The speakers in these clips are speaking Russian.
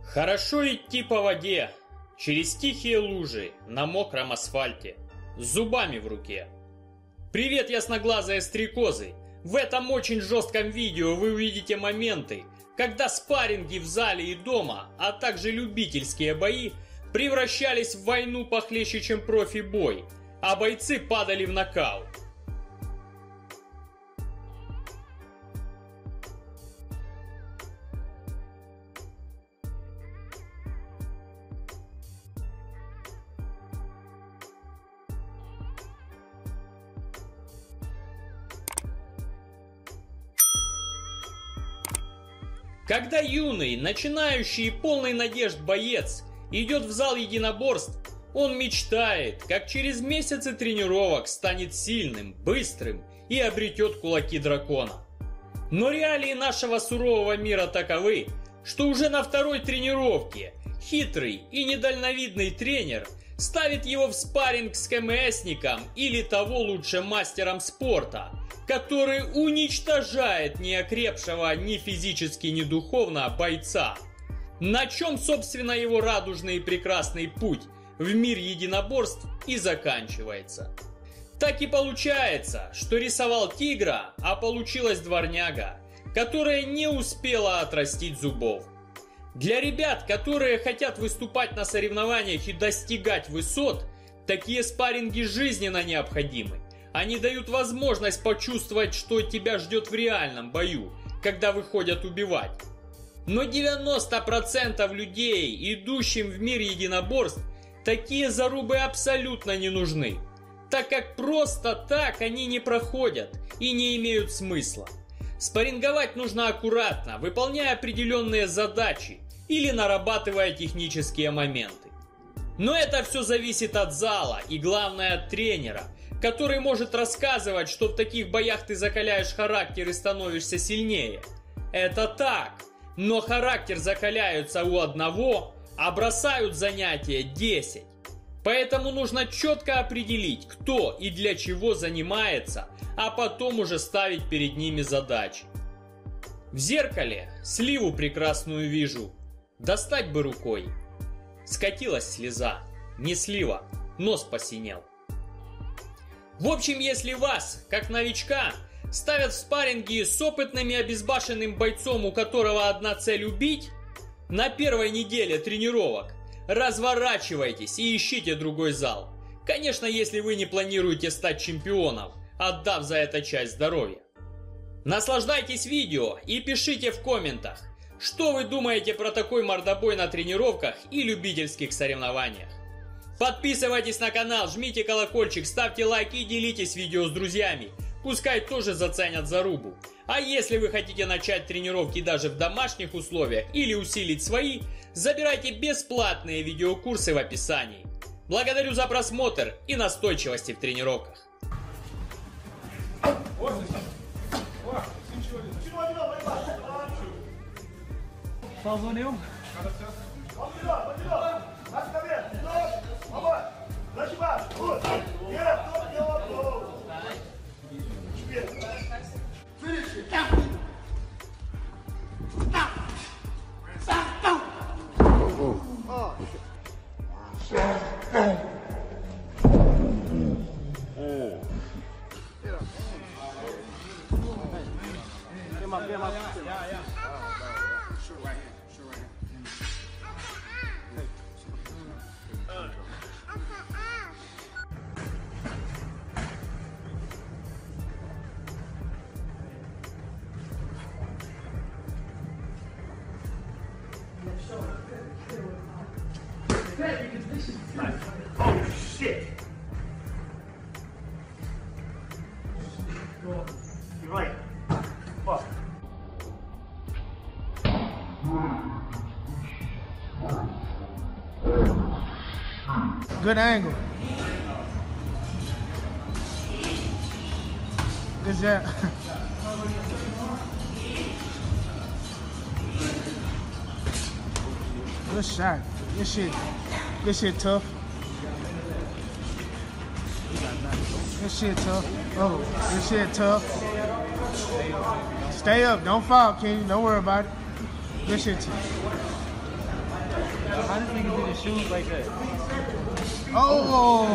Хорошо идти по воде, через тихие лужи, на мокром асфальте, с зубами в руке. Привет, ясноглазые стрекозы! В этом очень жестком видео вы увидите моменты, когда спарринги в зале и дома, а также любительские бои превращались в войну похлеще, чем профи-бой, а бойцы падали в нокаут. Когда юный, начинающий и полный надежд боец идет в зал единоборств, он мечтает, как через месяцы тренировок станет сильным, быстрым и обретет кулаки дракона. Но реалии нашего сурового мира таковы, что уже на второй тренировке хитрый и недальновидный тренер ставит его в спарринг с КМСником или того лучше мастером спорта, который уничтожает неокрепшего ни физически, ни духовно бойца. На чем, собственно, его радужный и прекрасный путь в мир единоборств и заканчивается. Так и получается, что рисовал тигра, а получилась дворняга, которая не успела отрастить зубов. Для ребят, которые хотят выступать на соревнованиях и достигать высот, такие спарринги жизненно необходимы. Они дают возможность почувствовать, что тебя ждет в реальном бою, когда выходят убивать. Но 90% людей, идущим в мир единоборств, такие зарубы абсолютно не нужны, так как просто так они не проходят и не имеют смысла. Спарринговать нужно аккуратно, выполняя определенные задачи или нарабатывая технические моменты. Но это все зависит от зала и, главное, от тренера, который может рассказывать, что в таких боях ты закаляешь характер и становишься сильнее. Это так, но характер закаляются у одного, а бросают занятия 10. Поэтому нужно четко определить, кто и для чего занимается, а потом уже ставить перед ними задачи. В зеркале сливу прекрасную вижу, достать бы рукой. Скатилась слеза, не слива, нос посинел. В общем, если вас, как новичка, ставят в спарринги с опытным и обезбашенным бойцом, у которого одна цель убить, на первой неделе тренировок разворачивайтесь и ищите другой зал. Конечно, если вы не планируете стать чемпионом, отдав за это часть здоровья. Наслаждайтесь видео и пишите в комментах, что вы думаете про такой мордобой на тренировках и любительских соревнованиях. Подписывайтесь на канал, жмите колокольчик, ставьте лайк и делитесь видео с друзьями. Пускай тоже заценят зарубу. А если вы хотите начать тренировки даже в домашних условиях или усилить свои, забирайте бесплатные видеокурсы в описании. Благодарю за просмотр и настойчивости в тренировках. Pausa nenhum. Finish it. Oh shit! You're right. Fuck. Good angle. Good job. Good shot. Good shit. Good shit tough. Good shit tough. Oh, good shit tough. Stay up. Don't fall, King. Don't worry about it. Good shit tough. How does nigga do the shoes like that? Oh!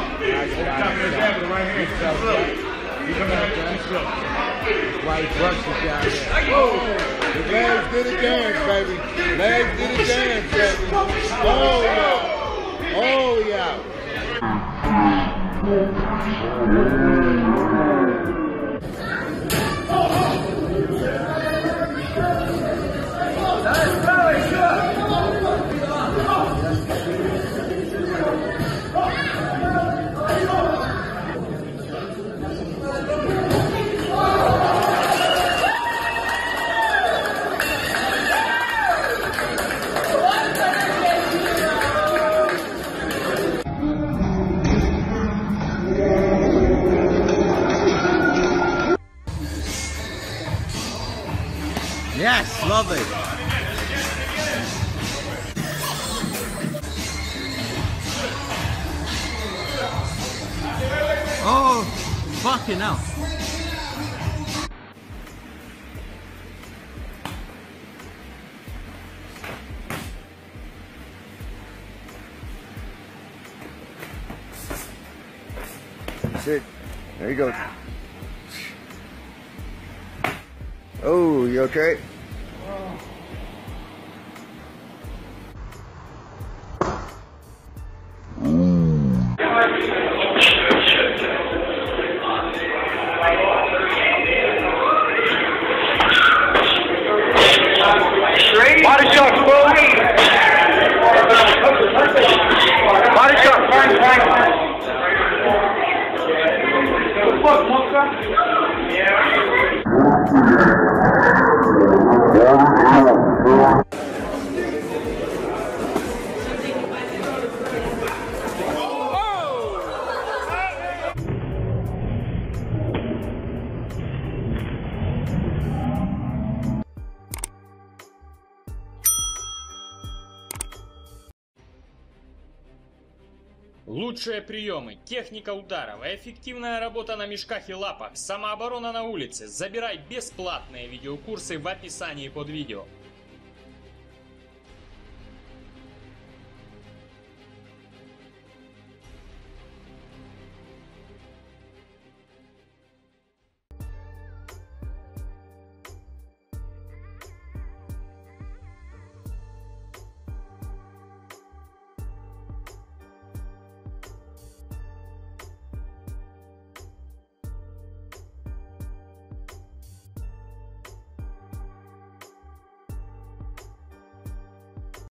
White brushes down there. Oh, the legs did a dance, baby. Legs did a dance, baby. Oh, yeah. Oh, yeah. Yes, lovely. Oh, fucking hell. Sit. There you go. Oh, you okay? Body shot, body shot, Лучшие приемы, техника ударов, эффективная работа на мешках и лапах, самооборона на улице. Забирай бесплатные видеокурсы в описании под видео.